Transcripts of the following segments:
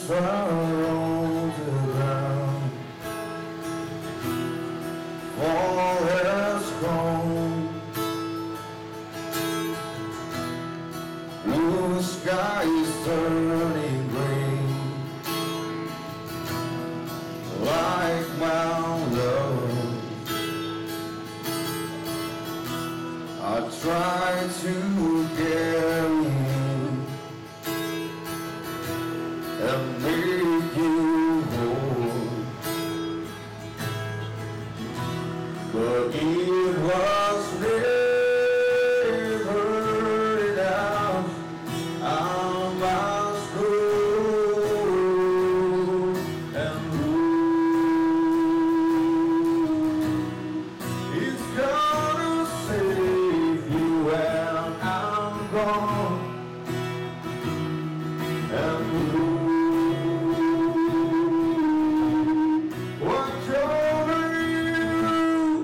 are on the ground. Fall has gone. Blue sky is turning green, like my love. I try to carry you and make you whole, but it was never enough. I must go and it's gonna save you when I'm gone. And watch over you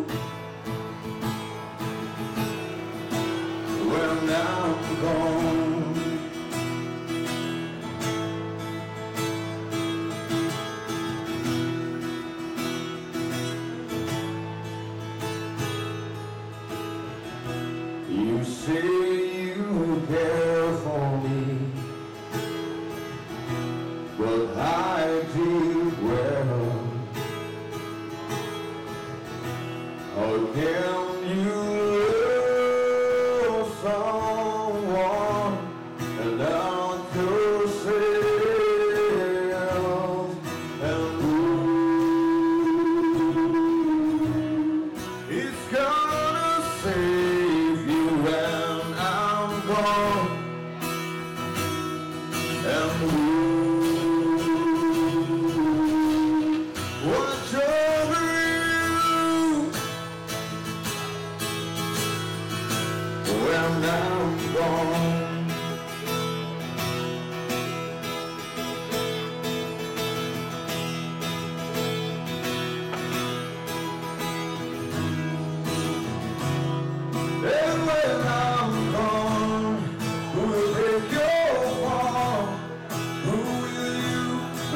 when I'm gone. You say you care for me, but I did well. How can you love someone and not yourself? And it's gonna save you when I'm gone. And watch over you when I'm gone. And when I'm gone, who will take your fall? Who will you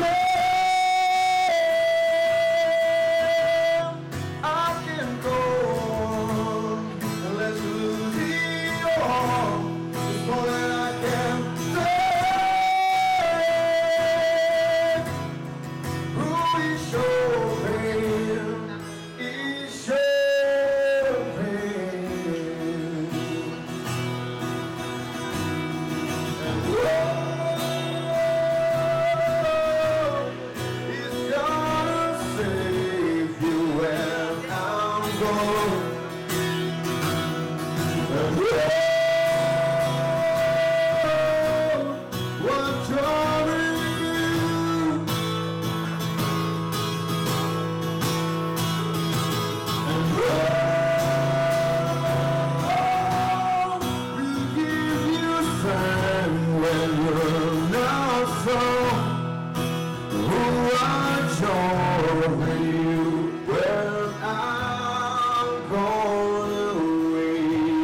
blame? I can go on and let you lose it all. It's more than I can say. Who is your pain? Is your pain? And it's gonna save you when I'm gone. And watch over you. And will give you strength when you're not strong. Who watch over you when I'm gone away?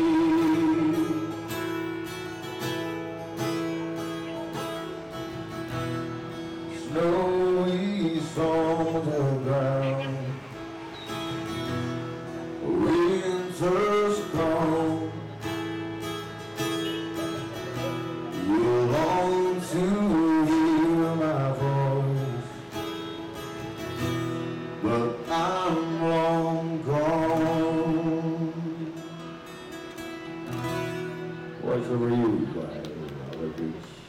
Snow is on the ground, winter's gone. You long to hear my voice, but I'm long gone. Watch over you by Oliver Beach.